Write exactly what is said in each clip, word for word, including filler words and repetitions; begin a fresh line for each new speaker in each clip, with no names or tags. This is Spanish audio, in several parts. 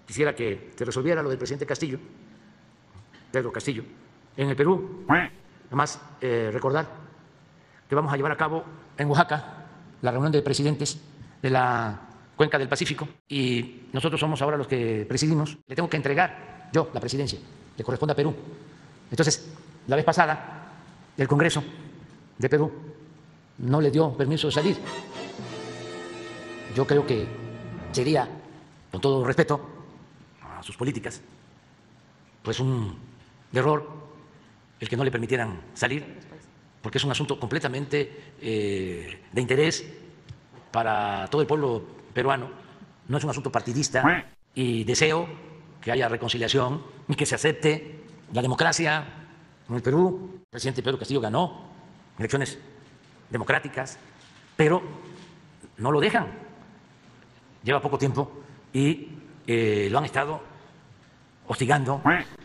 quisiera que se resolviera lo del presidente Castillo, Pedro Castillo, en el Perú. Además, eh, recordar que vamos a llevar a cabo en Oaxaca la reunión de presidentes de la Cuenca del Pacífico y nosotros somos ahora los que presidimos. Le tengo que entregar yo la presidencia, le corresponde a Perú. Entonces, la vez pasada, el Congreso de Perú no le dio permiso de salir. Yo creo que sería, con todo respeto a sus políticas, pues un error el que no le permitieran salir, porque es un asunto completamente eh, de interés para todo el pueblo peruano, no es un asunto partidista, y deseo que haya reconciliación y que se acepte la democracia en el Perú. El presidente Pedro Castillo ganó elecciones democráticas, pero no lo dejan. Lleva poco tiempo y eh, lo han estado hostigando.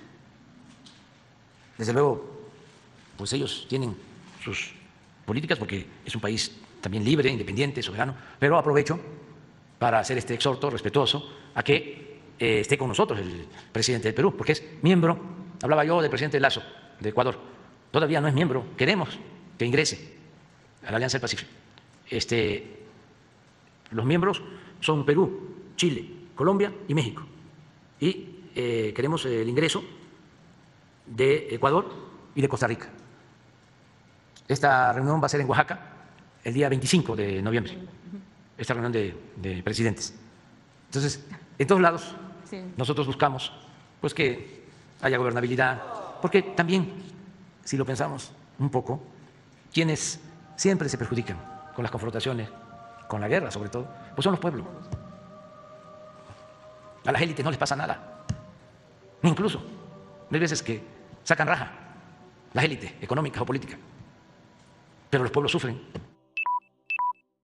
Desde luego, pues ellos tienen sus políticas porque es un país también libre, independiente, soberano, pero aprovecho para hacer este exhorto respetuoso a que eh, esté con nosotros el presidente del Perú, porque es miembro, hablaba yo del presidente Lasso de Ecuador, todavía no es miembro, queremos que ingrese a la Alianza del Pacífico. Este, los miembros son Perú, Chile, Colombia y México, y eh, queremos el ingreso de Ecuador y de Costa Rica. Esta reunión va a ser en Oaxaca el día veinticinco de noviembre, esta reunión de, de presidentes. Entonces, en todos lados sí. nosotros buscamos pues que haya gobernabilidad, porque también, si lo pensamos un poco, quienes siempre se perjudican con las confrontaciones, con la guerra sobre todo, pues son los pueblos. A las élites no les pasa nada. Incluso, hay veces que sacan raja las élites económicas o políticas, pero los pueblos sufren.